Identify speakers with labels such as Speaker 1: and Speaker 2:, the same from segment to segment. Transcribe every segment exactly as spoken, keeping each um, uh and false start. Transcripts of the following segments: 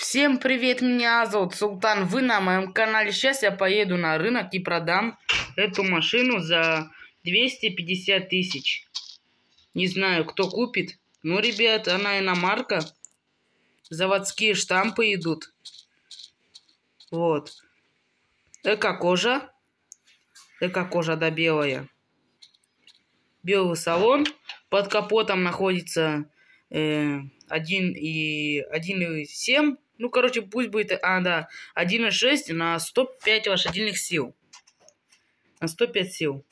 Speaker 1: Всем привет, меня зовут Султан, вы на моем канале. Сейчас я поеду на рынок и продам эту машину за двести пятьдесят тысяч. Не знаю, кто купит. Ну, ребят, она иномарка. Заводские штампы идут. Вот. Эко-кожа. Эко-кожа, да, белая. Белый салон. Под капотом находится э, один и семь. Ну, короче, пусть будет, а, да, один и шесть на сто пять лошадиных сил. На сто пять сил.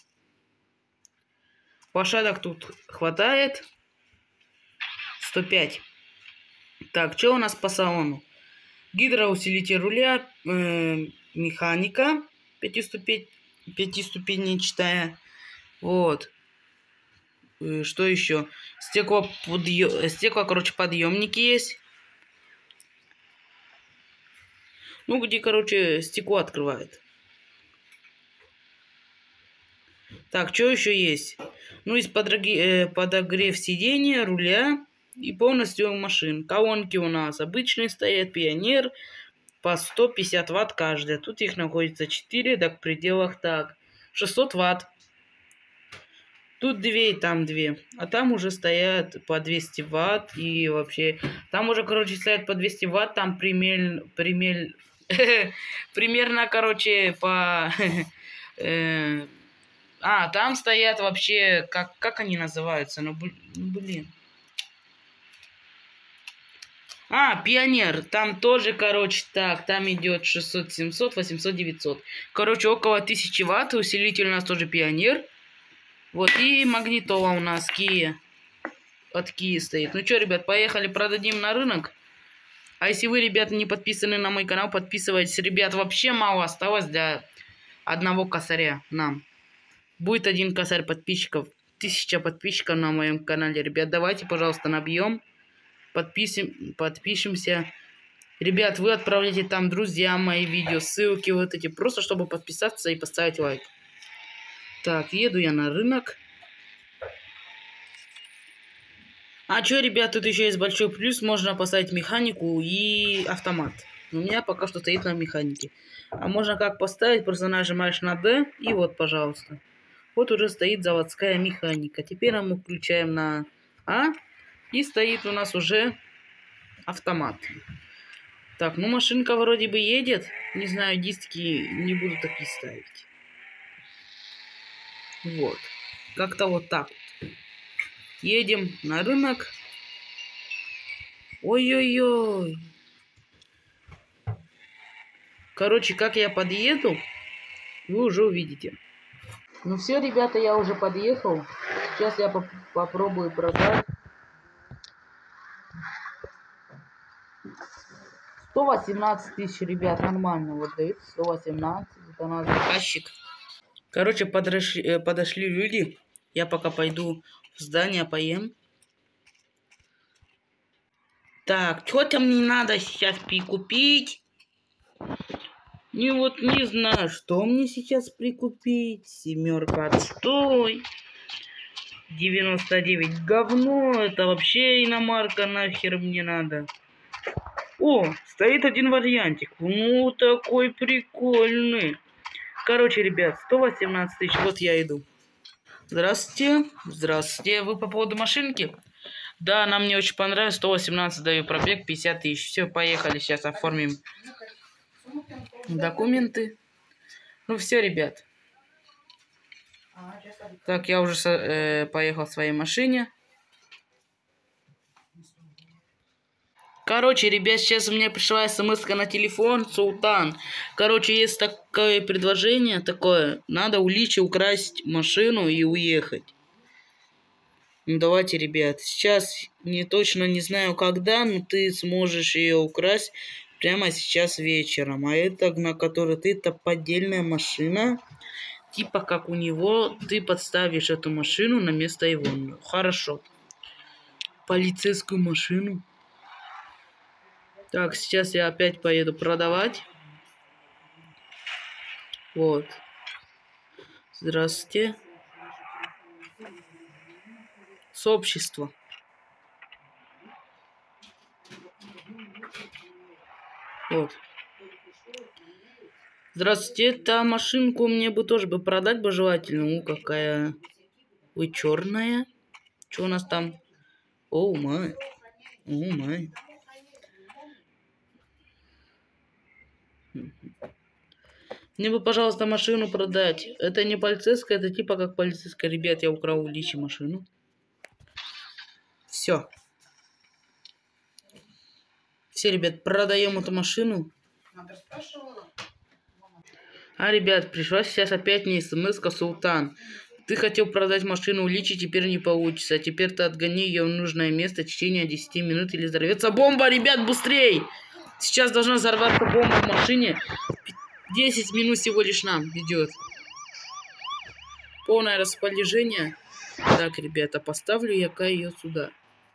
Speaker 1: Лошадок тут хватает. сто пять. Так, что у нас по салону? Гидроусилитель руля, э, механика пятиступень, пятиступенчатая. Вот. Э, что еще? Стекло, подъем, стекло, короче, подъемники есть. Ну, где, короче, стекло открывает. Так, что еще есть? Ну, есть подроги, э, подогрев сидения, руля и полностью машин. Колонки у нас обычные стоят, Пионер, по сто пятьдесят ватт каждая. Тут их находится четыре, да, в пределах так. шестьсот ватт. Тут две и там две. А там уже стоят по двести ватт и вообще... Там уже, короче, стоят по двести ватт, там примерно... примерно, примерно, короче, по... А, там стоят вообще, как, как они называются? Ну, блин. А, Пионер. Там тоже, короче, так, там идет шестьсот, семьсот, восемьсот, девятьсот. Короче, около тысячи ватт. Усилитель у нас тоже Пионер. Вот, и магнитола у нас Kia. От Kia стоит. Ну что, ребят, поехали, продадим на рынок. А если вы, ребята, не подписаны на мой канал, подписывайтесь. Ребят, вообще мало осталось для одного косаря нам. Будет один косарь подписчиков. Тысяча подписчиков на моем канале. Ребят, давайте, пожалуйста, набьем. Подписим, подпишемся. Ребят, вы отправляйте там друзьям мои видео, ссылки вот эти. Просто, чтобы подписаться и поставить лайк. Так, еду я на рынок. А что, ребят, тут еще есть большой плюс. Можно поставить механику и автомат. У меня пока что стоит на механике. А можно как поставить? Просто нажимаешь на D и вот, пожалуйста. Вот уже стоит заводская механика. Теперь мы включаем на А. И стоит у нас уже автомат. Так, ну машинка вроде бы едет. Не знаю, диски не буду такие ставить. Вот. Как-то вот так. Едем на рынок. Ой-ой-ой. Короче, как я подъеду, вы уже увидите. Ну все, ребята, я уже подъехал. Сейчас я поп попробую продать. сто восемнадцать тысяч, ребят, нормально. Вот дают сто восемнадцать. Это наш заказчик. Короче, подошли, подошли люди. Я пока пойду в здание, поем. Так, что там мне надо сейчас прикупить? Не вот не знаю, что мне сейчас прикупить. Семерка отстой. девяносто девять говно. Это вообще иномарка, нахер мне надо. О, стоит один вариантик. Ну, такой прикольный. Короче, ребят, сто восемнадцать тысяч. Вот я иду. Здравствуйте. Здравствуйте. Вы по поводу машинки? Да, она мне очень понравилась. сто восемнадцать даю пробег, пятьдесят тысяч. Все, поехали. Сейчас оформим документы. Ну все, ребят. Так, я уже э, поехал в своей машине. Короче, ребят, сейчас у меня пришла смс-ка на телефон. Султан. Короче, есть такое предложение, такое. Надо у Личи украсть машину и уехать. Ну, давайте, ребят. Сейчас не точно не знаю когда, но ты сможешь ее украсть прямо сейчас вечером. А это, на которой ты, это поддельная машина. Типа как у него, ты подставишь эту машину на место его. Хорошо. Полицейскую машину. Так, сейчас я опять поеду продавать. Вот. Здравствуйте. Сообщество. Вот. Здравствуйте, та машинку мне бы тоже бы продать бы желательно. У, какая вы черная. Что у нас там? Оу май. Оу май. Мне бы, пожалуйста, машину продать. Это не полицейская, это типа как полицейская. Ребят, я украл у Личи машину. Все. Все, ребят, продаем эту машину. А, ребят, пришла сейчас опять мне смс-ка Султан. Ты хотел продать машину у Личи, теперь не получится. А теперь ты отгони ее в нужное место в течение десяти минут или взорвется бомба, ребят, быстрей! Сейчас должна взорваться бомба в машине. десять минут всего лишь нам идет. Полное расположение. Так, ребята, поставлю я-ка ее сюда.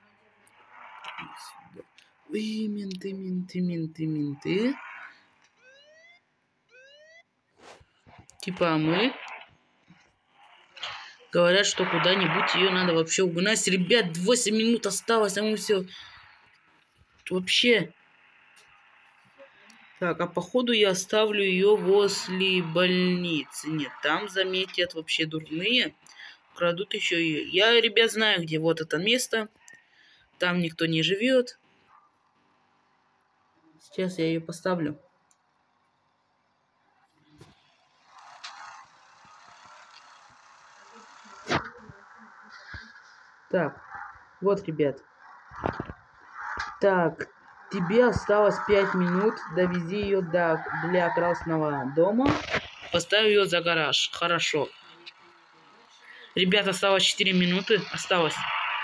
Speaker 1: Ой, менты, менты, менты, менты. Типа мы говорят, что куда-нибудь ее надо вообще угнать. Ребят, восемь минут осталось, а мы все вообще. Так, а походу я оставлю ее возле больницы. Нет, там заметят вообще дурные. Крадут еще ее. Я, ребят, знаю, где вот это место. Там никто не живет. Сейчас я ее поставлю. Так, вот, ребят. Так, тебе осталось пять минут. Довези ее до, для Красного дома. Поставь ее за гараж. Хорошо. Ребят, осталось четыре минуты. Осталось.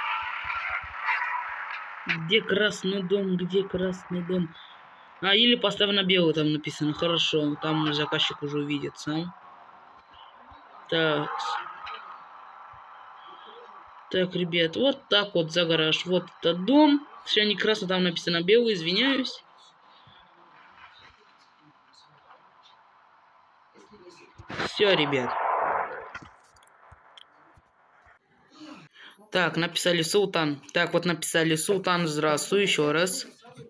Speaker 1: Где Красный дом? Где Красный дом? А, или поставь на белый, там написано. Хорошо. Там заказчик уже увидит сам. Так. Так, ребят, вот так вот за гараж. Вот этот дом. Все не красно, там написано белый, извиняюсь. Все, ребят. Так, написали Султан. Так, вот написали Султан, здравствуй, еще раз.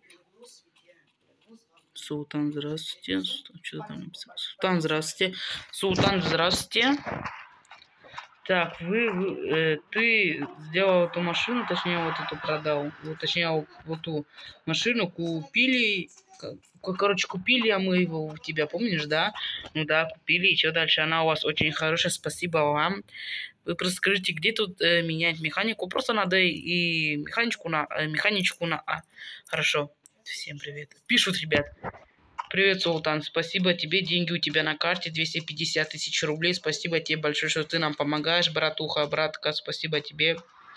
Speaker 1: Султан, здравствуйте. Что там написано? Султан, здравствуйте. Султан, здравствуйте. Так, вы, вы э, ты сделал эту машину, точнее, вот эту продал. Вот, точнее, вот эту машину купили. Короче, купили, а мы его у тебя, помнишь, да? Ну да, купили. И что дальше? Она у вас очень хорошая, спасибо вам. Вы просто скажите, где тут э, менять механику? Просто надо и механичку на... Э, механичку на... А, хорошо. Всем привет. Пишут, ребят. Привет, Султан. Спасибо тебе. Деньги у тебя на карте. двести пятьдесят тысяч рублей. Спасибо тебе большое, что ты нам помогаешь, братуха, братка. Спасибо тебе.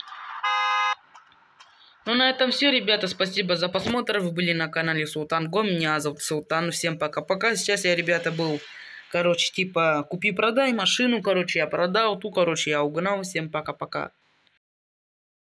Speaker 1: Ну, на этом все, ребята. Спасибо за просмотр. Вы были на канале Султан Го. Меня зовут Султан. Всем пока-пока. Сейчас я, ребята, был... Короче, типа, купи-продай машину, короче, я продал, ту, короче, я угнал. Всем пока-пока.